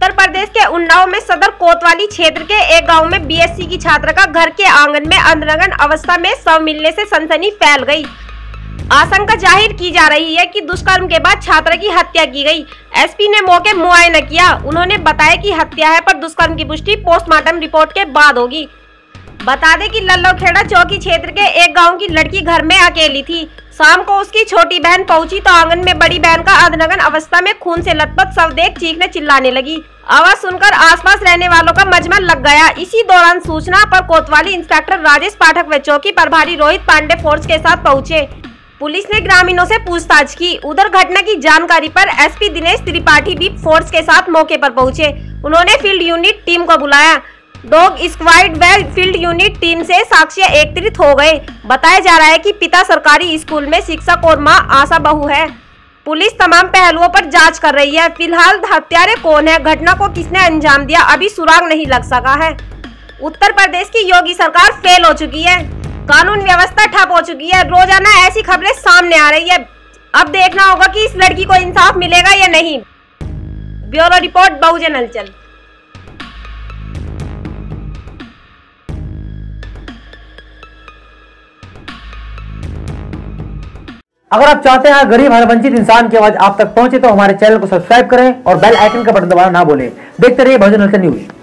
उत्तर प्रदेश के उन्नाव में सदर कोतवाली क्षेत्र के एक गांव में बीएससी की छात्रा का घर के आंगन में अंधनग्न अवस्था में शव मिलने से सनसनी फैल गई। आशंका जाहिर की जा रही है कि दुष्कर्म के बाद छात्रा की हत्या की गई। एसपी ने मौके मुआयना किया। उन्होंने बताया कि हत्या है, पर दुष्कर्म की पुष्टि पोस्टमार्टम रिपोर्ट के बाद होगी। बता दें कि लल्लौखेड़ा चौकी क्षेत्र के एक गांव की लड़की घर में अकेली थी। शाम को उसकी छोटी बहन पहुंची तो आंगन में बड़ी बहन का अंधनग्न अवस्था में खून से लथपथ शव देख चीखने चिल्लाने लगी। आवाज सुनकर आसपास रहने वालों का मजमा लग गया। इसी दौरान सूचना पर कोतवाली इंस्पेक्टर राजेश पाठक व चौकी प्रभारी रोहित पांडे फोर्स के साथ पहुंचे। पुलिस ने ग्रामीणों से पूछताछ की। उधर घटना की जानकारी पर एसपी दिनेश त्रिपाठी भी फोर्स के साथ मौके पर पहुंचे। उन्होंने फील्ड यूनिट टीम को बुलाया। डॉग स्क्वाड व फील्ड यूनिट टीम से साक्ष्य एकत्रित हो गए। बताया जा रहा है कि पिता सरकारी स्कूल में शिक्षक और मां आशा बहू है। पुलिस तमाम पहलुओं पर जांच कर रही है। फिलहाल हत्यारे कौन है, घटना को किसने अंजाम दिया, अभी सुराग नहीं लग सका है। उत्तर प्रदेश की योगी सरकार फेल हो चुकी है। कानून व्यवस्था ठप हो चुकी है। रोजाना ऐसी खबरें सामने आ रही है। अब देखना होगा कि इस लड़की को इंसाफ मिलेगा या नहीं। ब्यूरो रिपोर्ट, बहुजन हलचल। अगर आप चाहते हैं गरीब हर वंचित इंसान की आवाज आप तक पहुंचे तो हमारे चैनल को सब्सक्राइब करें और बेल आइकन का बटन दबाना ना भूलें। देखते रहिए बहुजन हलचल न्यूज।